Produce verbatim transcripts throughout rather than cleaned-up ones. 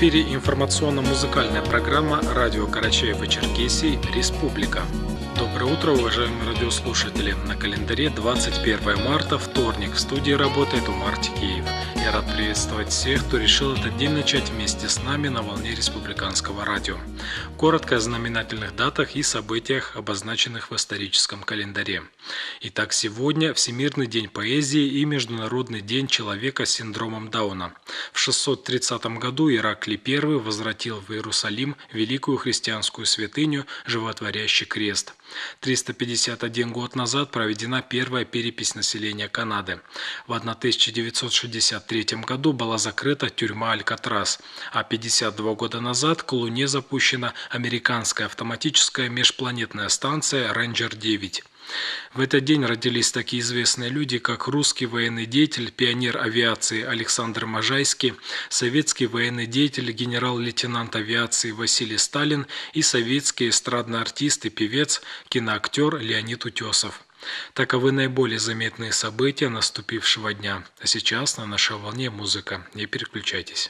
эфире информационно-музыкальная программа радио Карачаево-Черкесии «Республика». Доброе утро, уважаемые радиослушатели! На календаре двадцать первое марта, вторник. В студии работает Умар Тикеев. Я рад приветствовать всех, кто решил этот день начать вместе с нами на волне республиканского радио. Коротко о знаменательных датах и событиях, обозначенных в историческом календаре. Итак, сегодня Всемирный день поэзии и Международный день человека с синдромом Дауна. В шестьсот тридцатом году Ираклий I возвратил в Иерусалим великую христианскую святыню Животворящий крест. триста пятьдесят один год назад проведена первая перепись населения Канады. В тысяча девятьсот шестьдесят третьем году была закрыта тюрьма Алькатрас, а пятьдесят два года назад к Луне запущена американская автоматическая межпланетная станция Рейнджер девять. В этот день родились такие известные люди, как русский военный деятель, пионер авиации Александр Можайский, советский военный деятель, генерал-лейтенант авиации Василий Сталин и советский эстрадный артист и певец, киноактер Леонид Утесов. Таковы наиболее заметные события наступившего дня. А сейчас на нашей волне музыка. Не переключайтесь.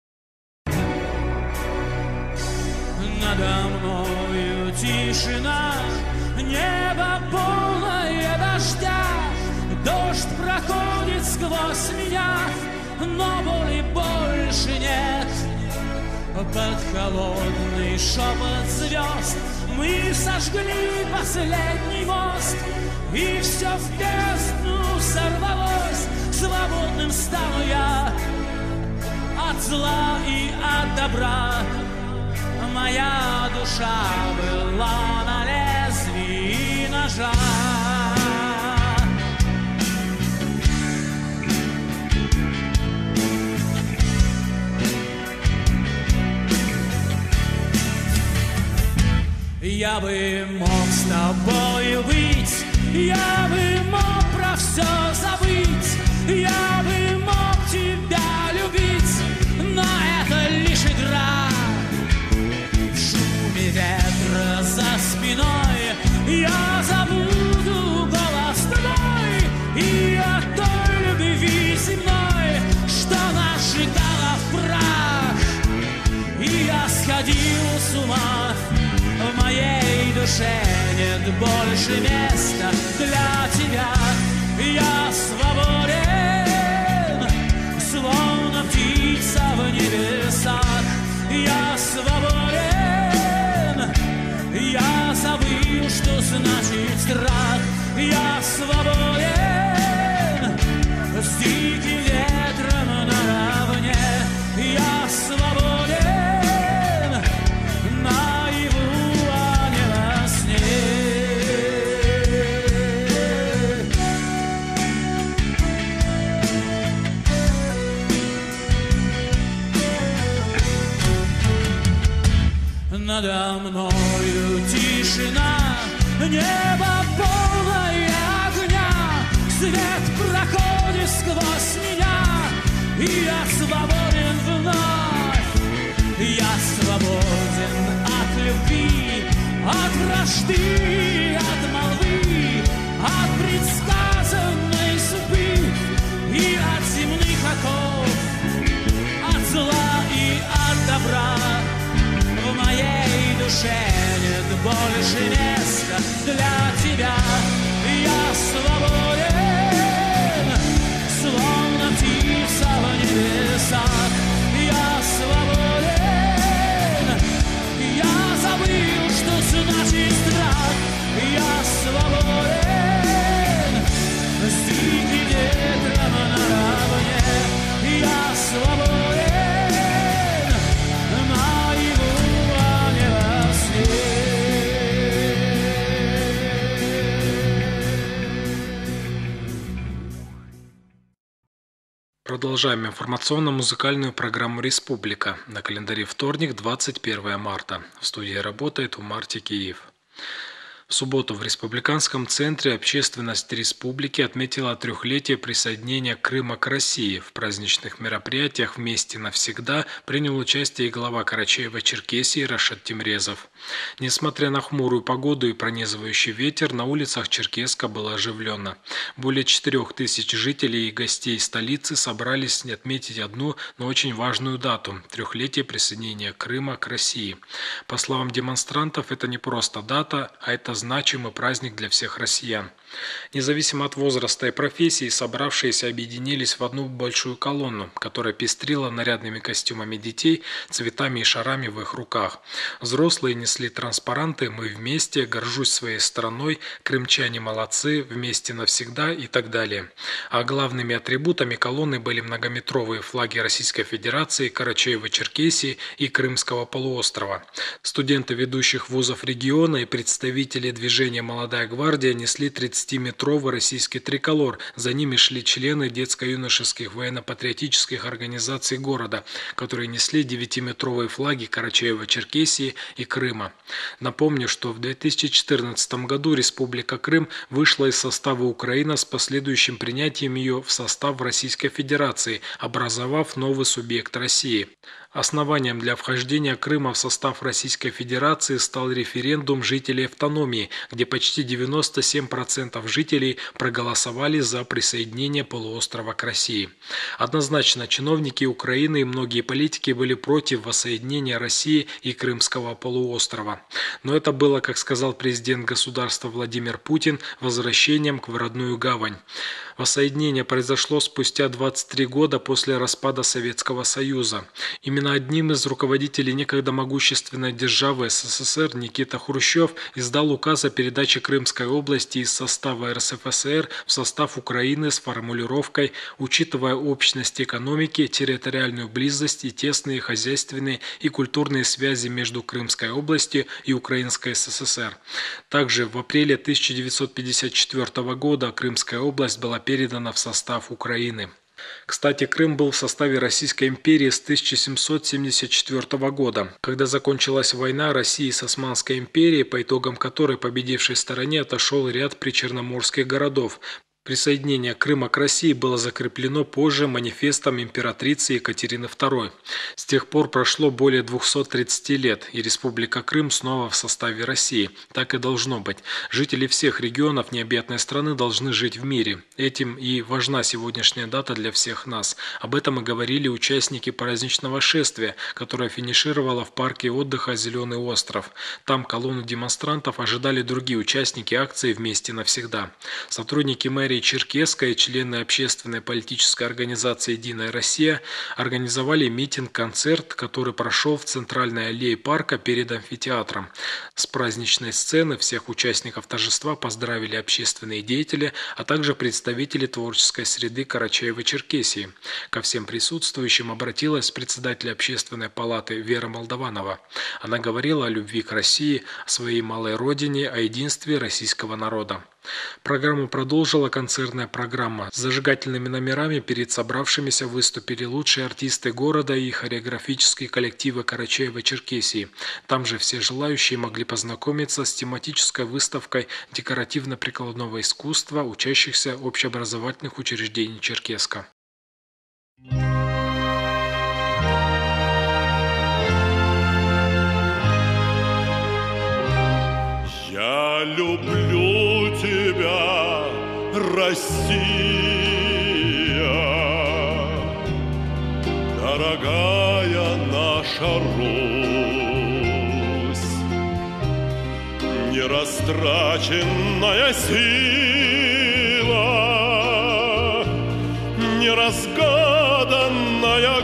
Надо мною тишина, небо полное дождя, дождь проходит сквозь меня, но боли больше нет. Под холодный шепот звезд мы сожгли последний мост, и все в бездну сорвалось, свободным стану я от зла и от добра. Моя душа была на лезвии ножа. Я бы мог с тобою быть, я бы мог про все забыть, я бы мог тебя любить, но это лишь игра. Ветра за спиной я забуду голос твой и о той любви земной, что нас сжигала в прах. И я сходил с ума, в моей душе нет больше места для тебя. Я свободен, словно птица в небесах. Я свободен, я забыл, что значит страх. Я свободен, с диким ветром наравне. Я свободен, наяву, а не во сне. Надо мною тишина, небо полное огня, свет проходит сквозь меня, и я свободен вновь. Я свободен от любви, от вражды, от молвы, от предсказанной судьбы и от земных оков, от зла и от добра. В моей душе нет больше места для тебя. Я свободен, словно птица в небесах. Я свободен, я забыл, что значит страх. Я свободен, с диким ветром наравне. Я свободен, Продолжаем информационно-музыкальную программу «Республика». На календаре вторник, двадцать первое марта. В студии работает Умар Тикеев. В субботу в Республиканском центре общественность республики отметила трехлетие присоединения Крыма к России. В праздничных мероприятиях «Вместе навсегда» принял участие и глава Карачаево-Черкесии Рашид Темрезов. Несмотря на хмурую погоду и пронизывающий ветер, на улицах Черкесска было оживленно. Более четырех тысяч жителей и гостей столицы собрались отметить одну, но очень важную дату – трехлетие присоединения Крыма к России. По словам демонстрантов, это не просто дата, а это значимый праздник для всех россиян. Независимо от возраста и профессии, собравшиеся объединились в одну большую колонну, которая пестрила нарядными костюмами детей, цветами и шарами в их руках. Взрослые несли транспаранты «Мы вместе», «Горжусь своей страной», «Крымчане молодцы», «Вместе навсегда» и так далее. А главными атрибутами колонны были многометровые флаги Российской Федерации, Карачаево-Черкесии и Крымского полуострова. Студенты ведущих вузов региона и представители движения «Молодая гвардия» несли тридцатиметровый российский триколор. За ними шли члены детско-юношеских военно-патриотических организаций города, которые несли девятиметровые флаги Карачаево-Черкесии и Крыма. Напомню, что в две тысячи четырнадцатом году Республика Крым вышла из состава Украины с последующим принятием ее в состав Российской Федерации, образовав новый субъект России. Основанием для вхождения Крыма в состав Российской Федерации стал референдум жителей автономии, где почти девяносто семь процентов жителей проголосовали за присоединение полуострова к России. Однозначно, чиновники Украины и многие политики были против воссоединения России и Крымского полуострова. Но это было, как сказал президент государства Владимир Путин, возвращением в родную гавань. Воссоединение произошло спустя двадцать три года после распада Советского Союза. Именно одним из руководителей некогда могущественной державы СССР Никита Хрущев издал указ о передаче Крымской области из состава РСФСР в состав Украины с формулировкой «учитывая общность экономики, территориальную близость и тесные хозяйственные и культурные связи между Крымской областью и Украинской СССР». Также в апреле тысяча девятьсот пятьдесят четвёртого года Крымская область была передана в состав Украины. Кстати, Крым был в составе Российской империи с тысяча семьсот семьдесят четвёртого года, когда закончилась война России с Османской империей, по итогам которой победившей стороне отошел ряд причерноморских городов. Присоединение Крыма к России было закреплено позже манифестом императрицы Екатерины второй. С тех пор прошло более двухсот тридцати лет, и Республика Крым снова в составе России. Так и должно быть. Жители всех регионов необъятной страны должны жить в мире. Этим и важна сегодняшняя дата для всех нас. Об этом и говорили участники праздничного шествия, которое финишировало в парке отдыха «Зеленый остров». Там колонну демонстрантов ожидали другие участники акции «Вместе навсегда». Сотрудники мэрии Черкесска и члены общественной политической организации «Единая Россия» организовали митинг-концерт, который прошел в центральной аллее парка перед амфитеатром. С праздничной сцены всех участников торжества поздравили общественные деятели, а также представители творческой среды Карачаево-Черкесии. Ко всем присутствующим обратилась председатель общественной палаты Вера Молдованова. Она говорила о любви к России, о своей малой родине, о единстве российского народа. Программу продолжила концертная программа. С зажигательными номерами перед собравшимися выступили лучшие артисты города и хореографические коллективы Карачаево-Черкесии. Там же все желающие могли познакомиться с тематической выставкой декоративно-прикладного искусства учащихся общеобразовательных учреждений Черкесска. Я люблю тебя, Россия, дорогая наша Русь, нерастраченная сила, неразгаданная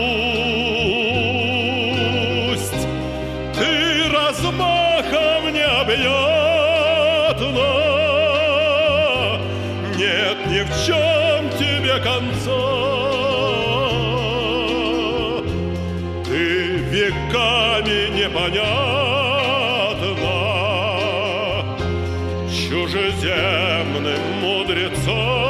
грусть, ты размахом не объятна, нет ни в чем тебе конца, ты веками непонятна чужеземным мудрецом.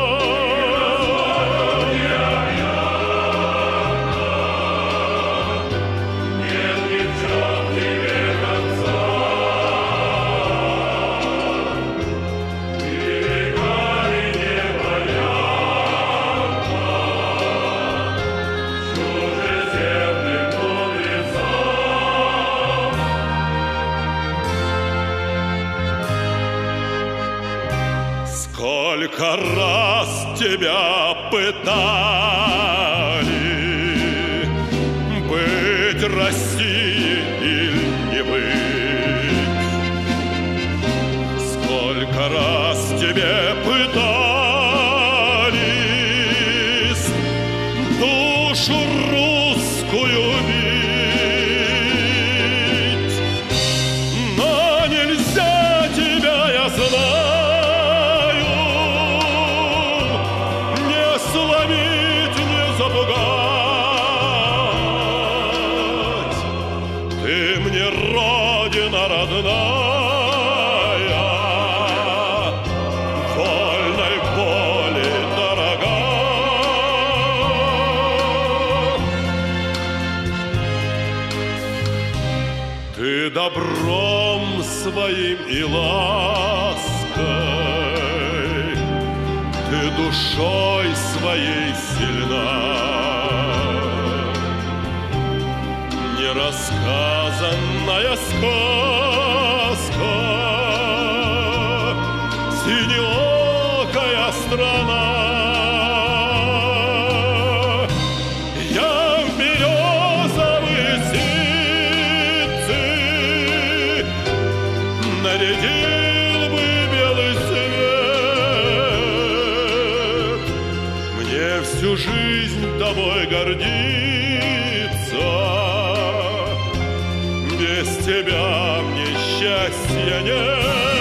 тебя пытали, быть Россией или не быть. Сколько раз тебе пытались душу русскую бить, но нельзя тебя, я знаю, не сломить, не запугать. Ты мне родина родная, вольной воли дорога. Ты добром своим и лаской, ты душой своей сильна. Нерассказанная сказка, синеокая страна. Я в березовые ситцы нарядил бы белый свет. Мне всю жизнь тобой гордиться, без тебя мне счастья нет.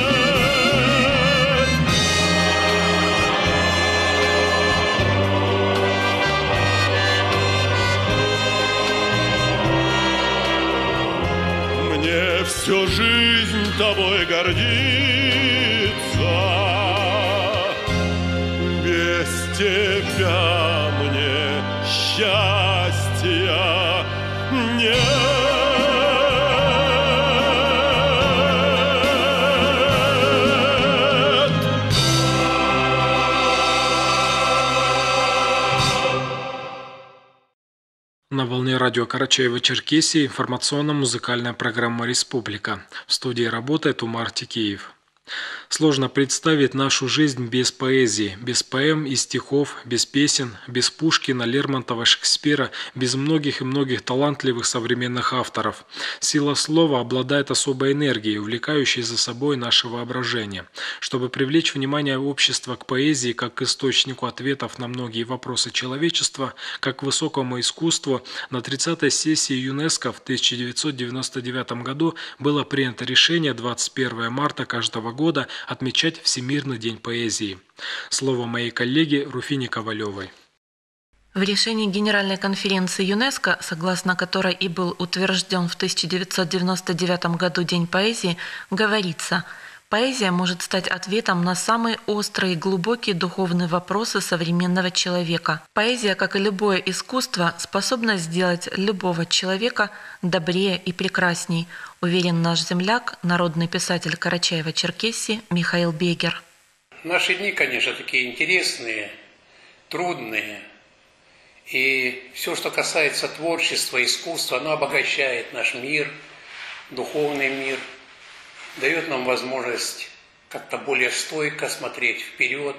Мне всю жизнь тобой гордиться, без тебя мне счастья нет. На волне радио Карачаево-Черкесии информационно-музыкальная программа «Республика». В студии работает Умар Тикеев. Сложно представить нашу жизнь без поэзии, без поэм и стихов, без песен, без Пушкина, Лермонтова, Шекспира, без многих и многих талантливых современных авторов. Сила слова обладает особой энергией, увлекающей за собой наше воображение. Чтобы привлечь внимание общества к поэзии как к источнику ответов на многие вопросы человечества, как к высокому искусству, на тридцатой сессии ЮНЕСКО в тысяча девятьсот девяносто девятом году было принято решение двадцать первого марта каждого года отмечать Всемирный день поэзии. Слово моей коллеги Руфине Ковалевой. В решении Генеральной конференции ЮНЕСКО, согласно которой и был утвержден в тысяча девятьсот девяносто девятом году День поэзии, говорится: «Поэзия может стать ответом на самые острые и глубокие духовные вопросы современного человека. Поэзия, как и любое искусство, способна сделать любого человека добрее и прекрасней», уверен наш земляк, народный писатель Карачаево-Черкесии Михаил Бегер. Наши дни, конечно, такие интересные, трудные. И все, что касается творчества, искусства, оно обогащает наш мир, духовный мир, дает нам возможность как-то более стойко смотреть вперед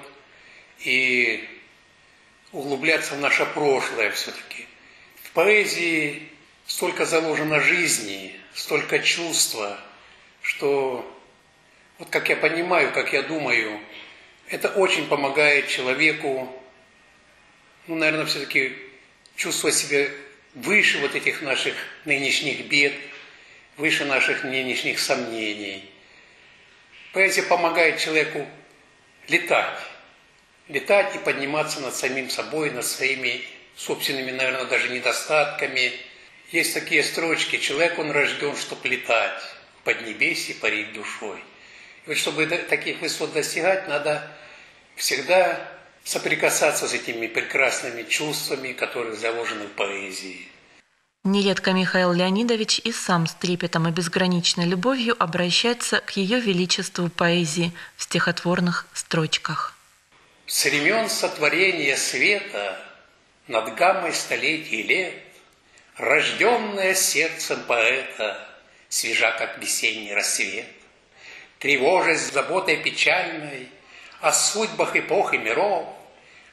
и углубляться в наше прошлое все-таки. В поэзии столько заложено жизни, столько чувства, что, вот как я понимаю, как я думаю, это очень помогает человеку, ну, наверное, все-таки чувствовать себя выше вот этих наших нынешних бед, выше наших нынешних сомнений. Поэзия помогает человеку летать, летать и подниматься над самим собой, над своими собственными, наверное, даже недостатками. Есть такие строчки: «Человек, он рожден, чтобы летать, в поднебесье парить душой». И вот чтобы таких высот достигать, надо всегда соприкасаться с этими прекрасными чувствами, которые заложены в поэзии. Нередко Михаил Леонидович и сам с трепетом и безграничной любовью обращается к ее величеству поэзии в стихотворных строчках. С времен сотворения света, над гаммой столетий лет, рожденная сердцем поэта, свежа, как весенний рассвет, тревожась заботой печальной о судьбах эпох и миров,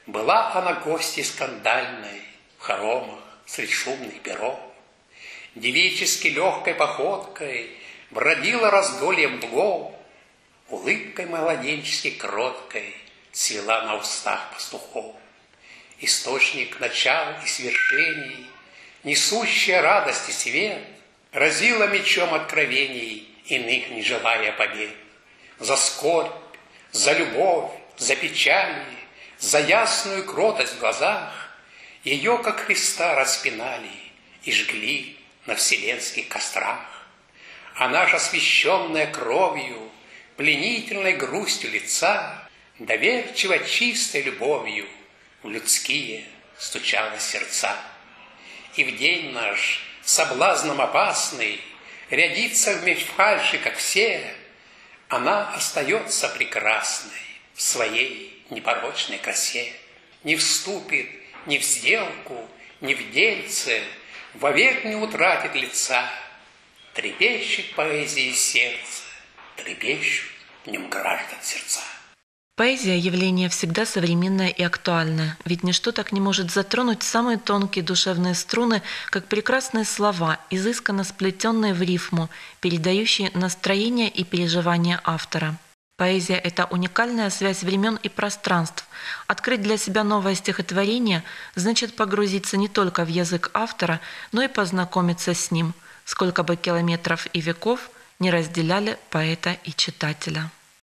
Была она гостьей скандальной в хоромах средь шумных перов. Девически легкой походкой бродила разгольем лугов, улыбкой младенчески кроткой цвела на устах пастухов. Источник начал и свершений, несущая радость и свет, разила мечом откровений, иных не желая побед. За скорбь, за любовь, за печали, за ясную кротость в глазах ее, как Христа, распинали и жгли на вселенских кострах. Она же, освященная кровью, пленительной грустью лица, доверчиво чистой любовью в людские стучала сердца. И в день наш, соблазном опасный, рядится в меч фальши, как все, она остается прекрасной в своей непорочной красе, не вступит ни в сделку, ни в дельце, вовек не утратит лица. Трепещет поэзии сердце, трепещут в нем граждан сердца. Поэзия – явление всегда современное и актуальное, ведь ничто так не может затронуть самые тонкие душевные струны, как прекрасные слова, изысканно сплетенные в рифму, передающие настроение и переживания автора. Поэзия – это уникальная связь времен и пространств. Открыть для себя новое стихотворение значит погрузиться не только в язык автора, но и познакомиться с ним, сколько бы километров и веков не разделяли поэта и читателя.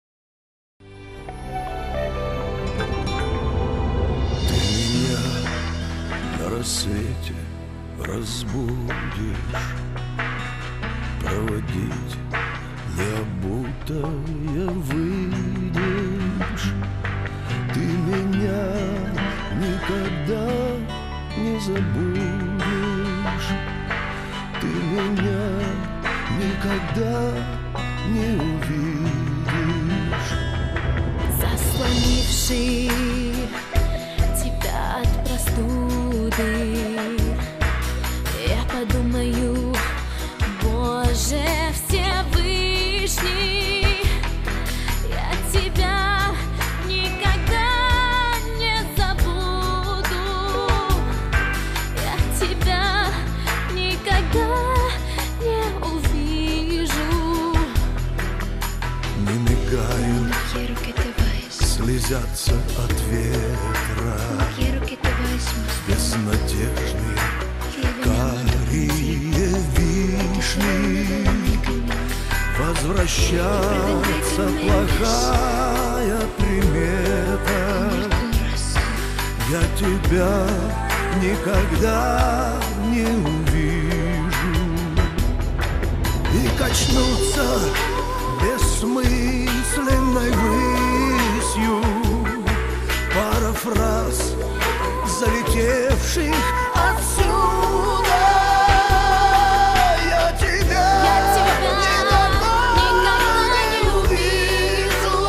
На рассвете разбудишь, проводить необутая выйдешь. Ты меня никогда не забудешь, ты меня никогда не увидишь. Заслонивший тебя от простуды, я подумаю, Боже Всевышний, я тебя никогда не забуду, я тебя никогда не увижу. Не мигают, слезятся от ветра безнадежные карие вишни. Возвращаться плохая примета, я тебя никогда не увижу. И качнуться бессмысленной высью пара фраз, залетевших отсюда. Я тебя, Я тебя никогда не увижу.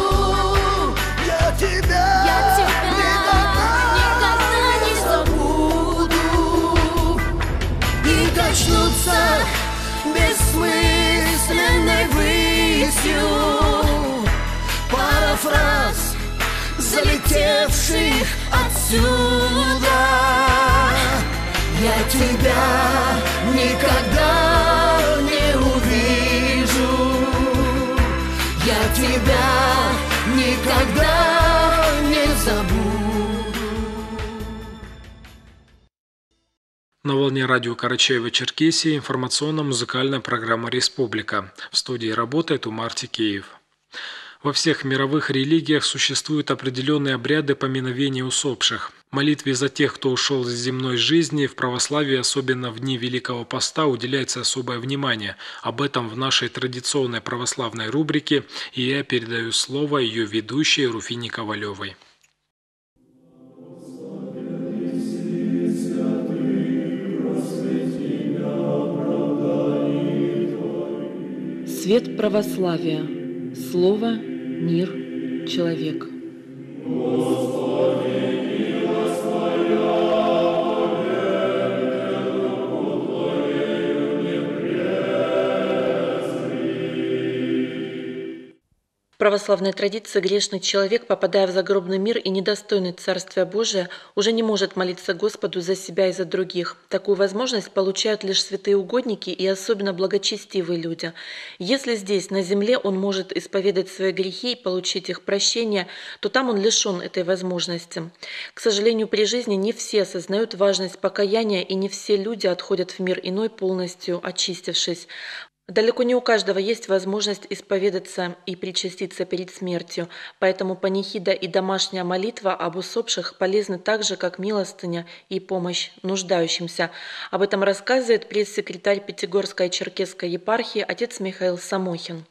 Я тебя, Я тебя никогда не забуду. И качнуться бессмысленной высью пара фраз, залетевших отсюда. Я тебя никогда не увижу, я тебя никогда не забуду. На волне радио Карачаево-Черкесии информационно-музыкальная программа «Республика». В студии работает Умар Тикеев. Во всех мировых религиях существуют определенные обряды поминовения усопших. Молитве за тех, кто ушел из земной жизни, в православии, особенно в дни Великого Поста, уделяется особое внимание. Об этом в нашей традиционной православной рубрике, и я передаю слово ее ведущей Руфине Ковалевой. Свет православия. Слово, мир, человек. православной традиции грешный человек, попадая в загробный мир и недостойный Царствия Божия, уже не может молиться Господу за себя и за других. Такую возможность получают лишь святые угодники и особенно благочестивые люди. Если здесь, на земле, он может исповедать свои грехи и получить их прощение, то там он лишен этой возможности. К сожалению, при жизни не все осознают важность покаяния, и не все люди отходят в мир иной, полностью очистившись. Далеко не у каждого есть возможность исповедаться и причаститься перед смертью, поэтому панихида и домашняя молитва об усопших полезны так же, как милостыня и помощь нуждающимся. Об этом рассказывает пресс-секретарь Пятигорской Черкесской епархии отец Михаил Самохин.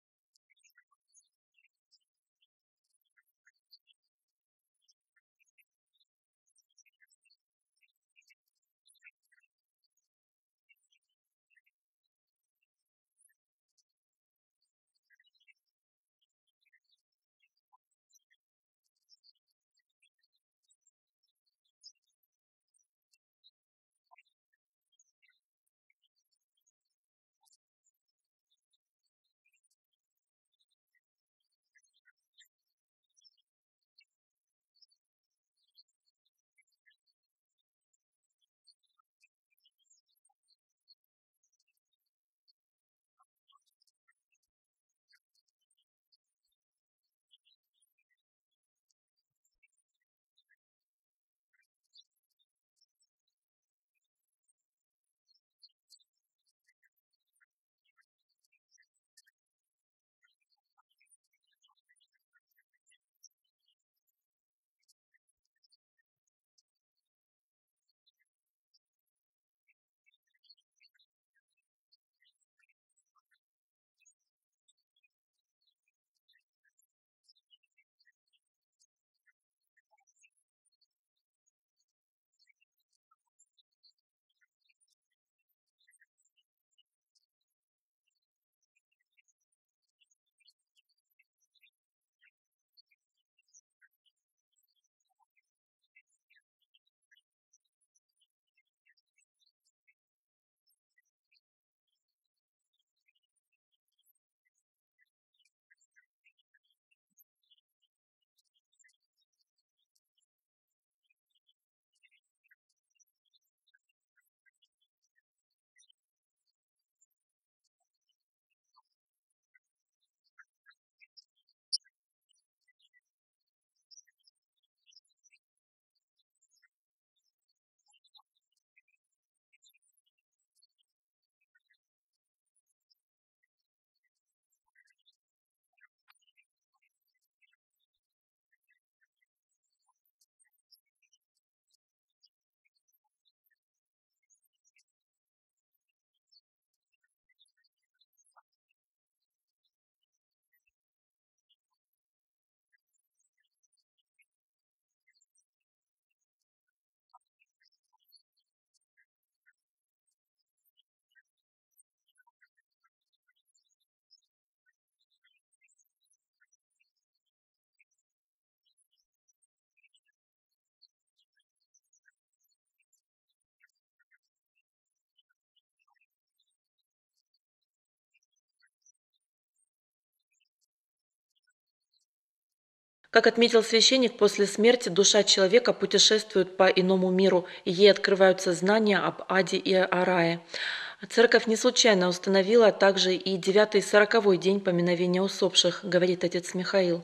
Как отметил священник, после смерти душа человека путешествует по иному миру, и ей открываются знания об аде и о рае. Церковь не случайно установила также и девятый сороковой день поминовения усопших, говорит отец Михаил.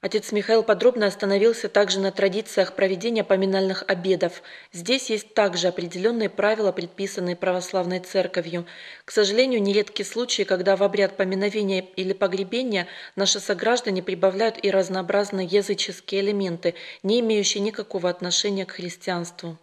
Отец Михаил подробно остановился также на традициях проведения поминальных обедов. Здесь есть также определенные правила, предписанные православной церковью. К сожалению, нередки случаи, когда в обряд поминовения или погребения наши сограждане прибавляют и разнообразные языческие элементы, не имеющие никакого отношения к христианству.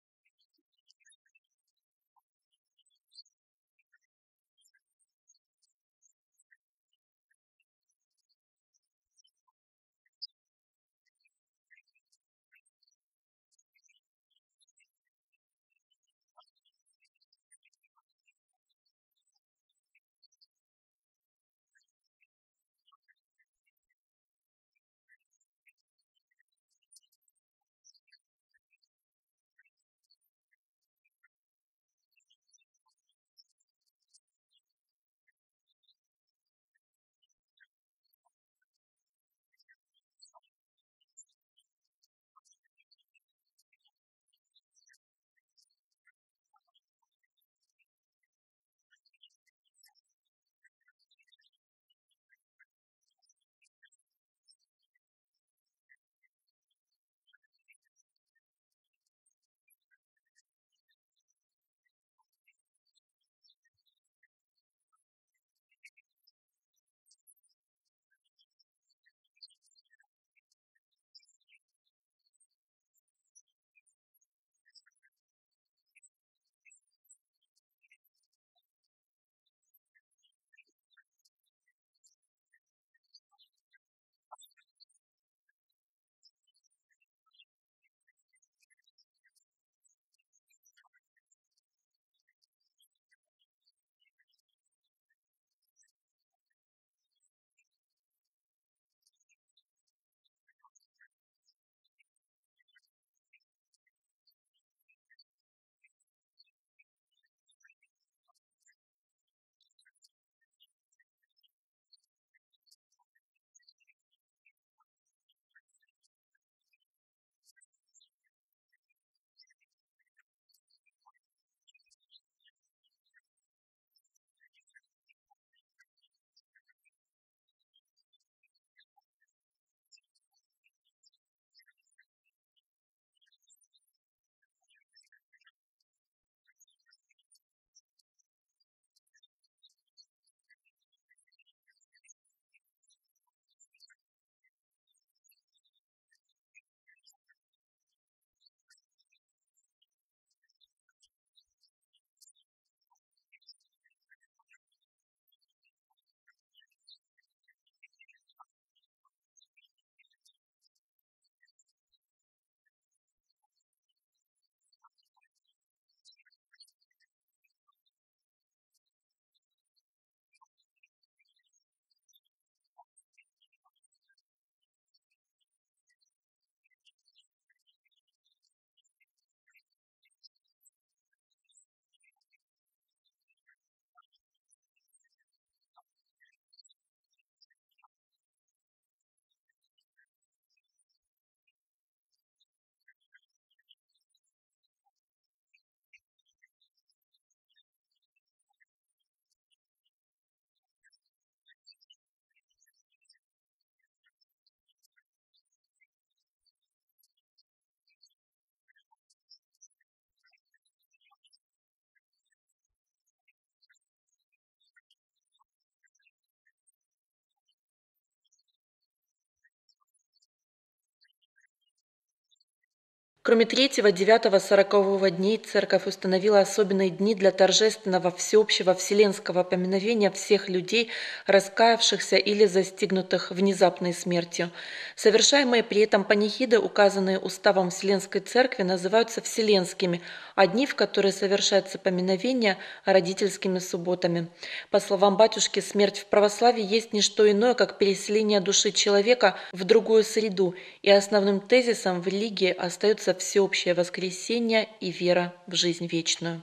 Кроме третьего, девятого, сорокового дней, Церковь установила особенные дни для торжественного всеобщего вселенского поминовения всех людей, раскаявшихся или застигнутых внезапной смертью. Совершаемые при этом панихиды, указанные уставом Вселенской Церкви, называются вселенскими, а дни, в которые совершается поминовение, родительскими субботами. По словам батюшки, смерть в православии есть не что иное, как переселение души человека в другую среду, и основным тезисом в религии остается всеобщее воскресение и вера в жизнь вечную.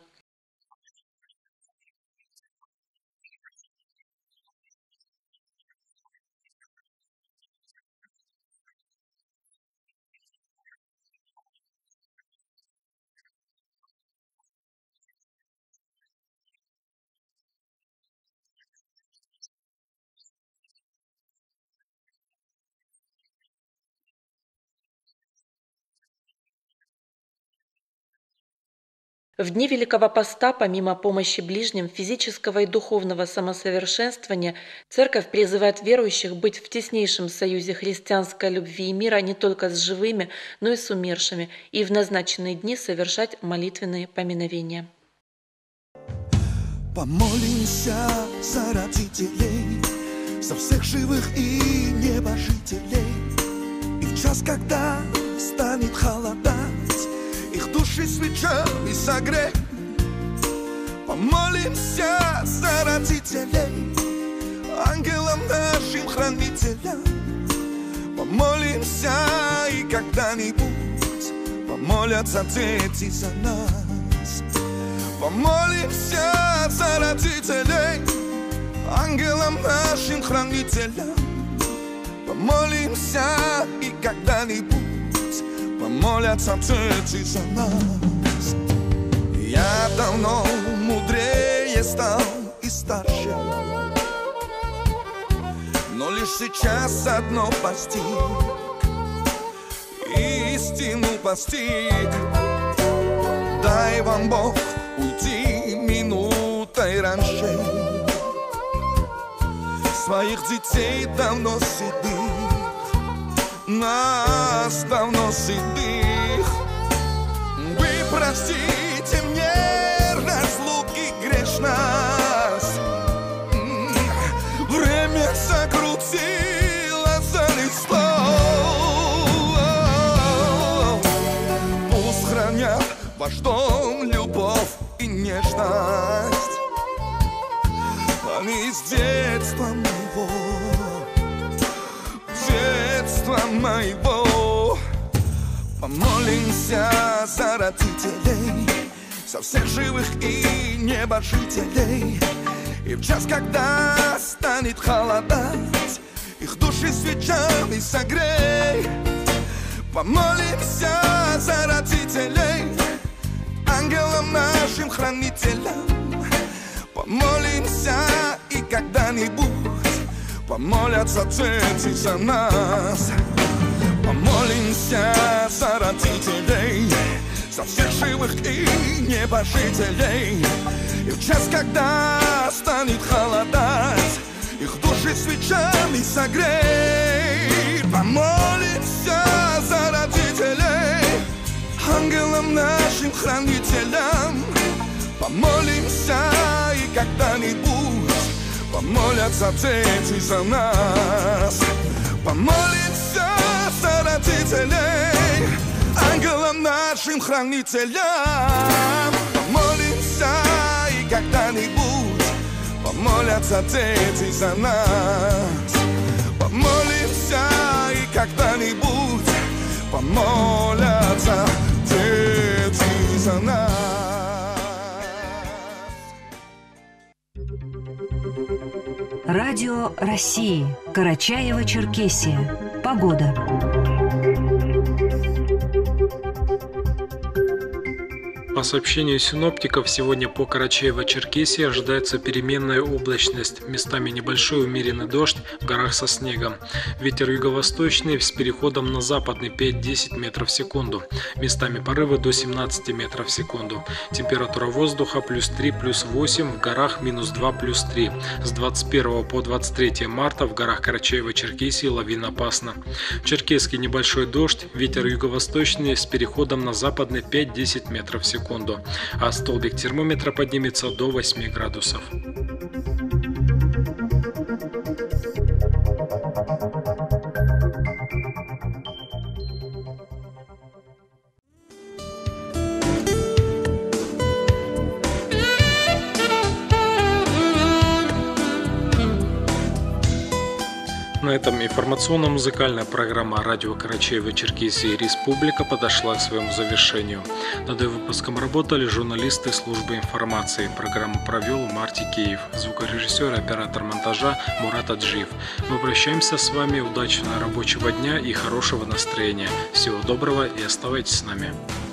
В дни Великого Поста, помимо помощи ближним, физического и духовного самосовершенствования, Церковь призывает верующих быть в теснейшем союзе христианской любви и мира не только с живыми, но и с умершими, и в назначенные дни совершать молитвенные поминовения. Помолимся за родителей, за всех живых и небожителей. И в час, когда станет холодать, их души свечами согрей. Помолимся за родителей, ангелам нашим хранителям. Помолимся, и когда-нибудь помолятся дети за нас. Помолимся за родителей, ангелам нашим хранителям. Помолимся, и когда-нибудь помолятся дети за нас. Я давно мудрее стал и старше, но лишь сейчас одно постиг, истину постиг. Дай вам Бог уйти минутой раньше, своих детей давно седых, нас давно седых. Вы простите мне разлуки грешность, время закрутило за листом. Пусть хранят ваш дом любовь и нежность, они с детства моего, детства моего. Помолимся за родителей, за всех живых и небожителей. И в час, когда станет холодать, их души свечами согрей. Помолимся за родителей, ангелам нашим хранителям. Помолимся, и когда-нибудь помолятся дети за нас. Помолимся за родителей, за всех живых и небожителей. И в час, когда станет холодать, их души свечами согрей. Помолимся за родителей, ангелам нашим хранителям. Помолимся, и когда-нибудь помолятся дети за нас. Помолимся за родителей, ангелам нашим хранителям. Помолимся, и когда-нибудь помолятся дети за нас. Помолимся, и когда-нибудь помолятся дети за нас. Радио России. Карачаево-Черкесия. Погода. По сообщению синоптиков, сегодня по Карачаево-Черкесии ожидается переменная облачность, местами небольшой умеренный дождь, в горах со снегом. Ветер юго-восточный с переходом на западный пять-десять метров в секунду, местами порывы до семнадцати метров в секунду. Температура воздуха плюс три, плюс восемь, в горах минус два, плюс три. С двадцать первого по двадцать третье марта в горах Карачаево-Черкесии лавинопасно. В Черкесске небольшой дождь, ветер юго-восточный с переходом на западный пять-десять метров в секунду. А столбик термометра поднимется до восьми градусов. На этом информационно-музыкальная программа радио Карачаево-Черкесии Республика подошла к своему завершению. Над выпуском работали журналисты службы информации. Программу провел Марти Киев, звукорежиссер и оператор монтажа Мурат Аджиев. Мы прощаемся с вами. Удачного рабочего дня и хорошего настроения. Всего доброго и оставайтесь с нами.